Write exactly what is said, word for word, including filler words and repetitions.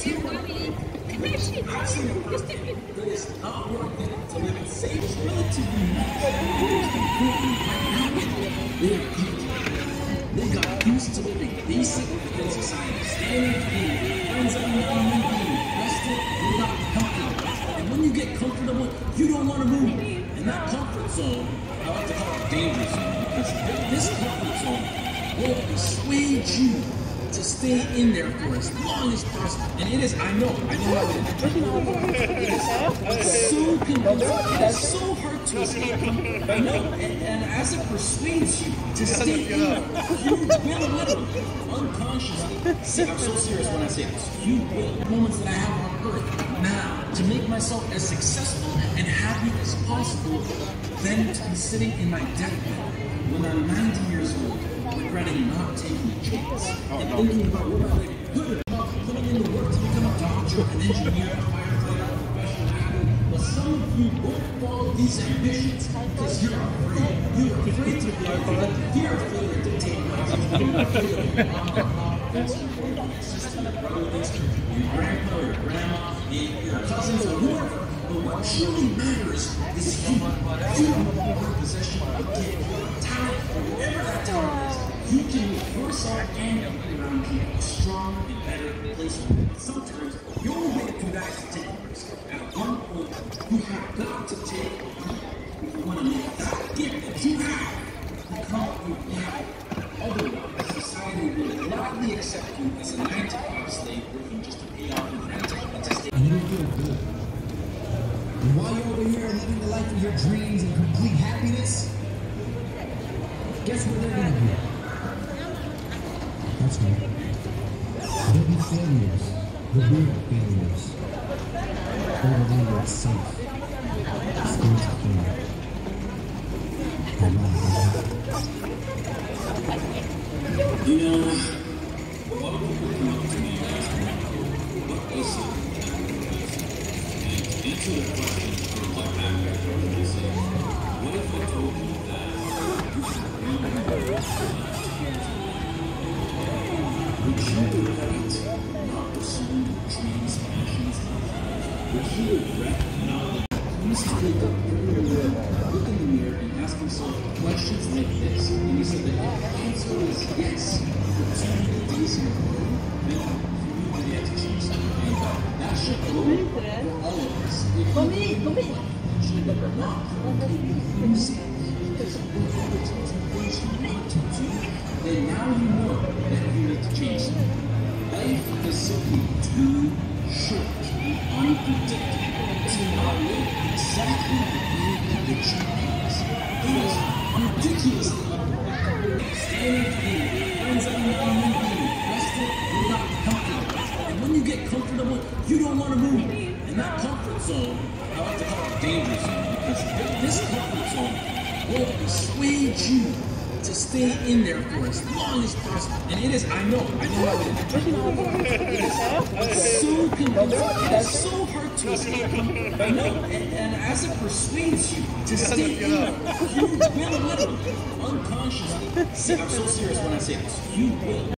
I've seen it firsthand that it's not worth it to live in safe, relatively They are comfortable. They got used to living basic within society, standing clean, friends that you want to be, rested, they got comfortable. And when you get comfortable, you don't want to move. And that comfort zone, I like to call it danger zone, because this comfort zone will persuade you to stay in there for as long as possible. And it is, I know, I know how it is. It is so convincing, it is so hard to escape. I know, and, and as it persuades you to stay in there, you will literally, unconsciously, see, I'm so serious when I say this, you will, the moments that I have on earth now, to make myself as successful and happy as possible, than to be sitting in my deathbed when I'm ninety years old, regretting not taking a chance, and thinking about what I could about putting in the work to become a doctor, an engineer, a firefighter, a professional athlete. But some of you won't follow these ambitions because you're afraid. You're afraid to be afraid. Fear of failure dictates life. You're afraid of your mom, your mom, against you, your sister, your brother against you, your grandpa, your grandma, your cousins, or whoever. But what truly matters is you. You are in possession of a gift, a talent, whatever that talent is. You can reverse our anger around you a strong and better place. Sometimes the only way to do that is to take a risk. At one point, you have got to take a risk if you want to make that gift that you have become your reality. Otherwise, society will gladly accept you as a nine to five slave working just to pay off your rent and to stay. And you feel good. And while you're over here living the life of your dreams and complete happiness, guess where they're gonna be? That's right. There'll be failures. The real failures. Over there where it's safe. Stay clear. You know, a lot of people come up to me and ask me, what is it? And to answer the question, I reflect back after and say, what if I told you that you should really would you regret not pursuing your dreams, passions, would you regret not you used to wake up every morning, look in the mirror, and ask yourself questions like this, and you said that if the answer is yes, for too many days in a row, then you really have to change something. And that should go for all of us. If you should not use it because of what other things you want to do, then now you know that you need to change something. Life is simply too short and unpredictable to not live exactly the way that it should be. It is ridiculously unpredictable. Standing clean, friends that you want to be, rested, you're not comfortable. And when you get comfortable, you don't want to move. And that comfort zone, I like to call it danger zone, because this comfort zone will persuade you to stay in there for as long as possible. And it is, I know, I know how it is. It is so convincing, it is so hard to escape. I know, and, and as it persuades you to stay in there, you will literally, unconsciously, see, I'm so serious when I say this, you will.